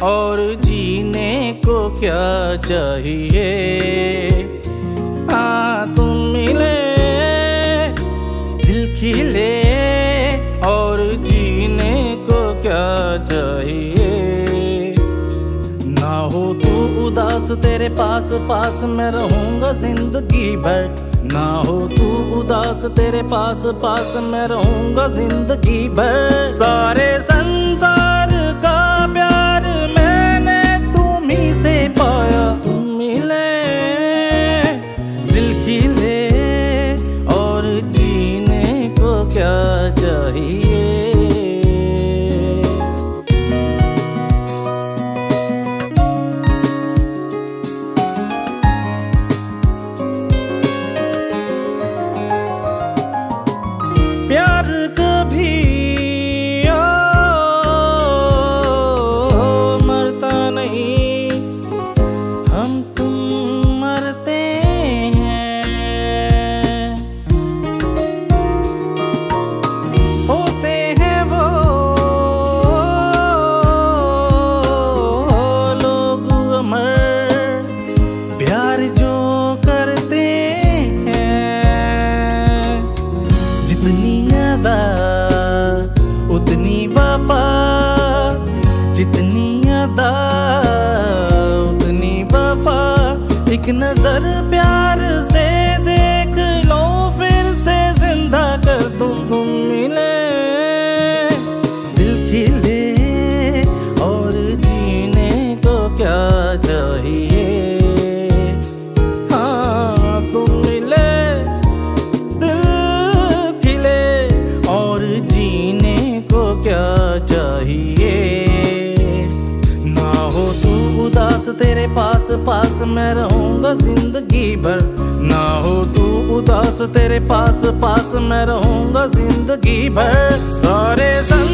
और जीने को क्या चाहिए। हाँ तुम मिले, दिल खिले, और जीने को क्या चाहिए। ना हो तू उदास, तेरे पास पास मैं रहूंगा जिंदगी भर। ना हो तू उदास, तेरे पास पास मैं रहूंगा जिंदगी भर। सारे संसार का प्यार मैंने तुम्ही से पाया। तुम मिले, दिल खिले, और जीने को क्या चाहिए। प्यार कभी मरता नहीं, हम तुम मरते हैं। होते हैं वो लोग अमर, प्यार जो करते जितनी अदा उतनी वफा, जितनी अदा उतनी वफा। एक नजर प्यार से देख लो, फिर से जिंदा कर तुम मिले, दिल खिले, और जीने को क्या चाहिए। ना हो तू उदास, तेरे पास पास मैं रहूंगा जिंदगी भर। ना हो तू उदास, तेरे पास पास मैं रहूंगा जिंदगी भर। सारे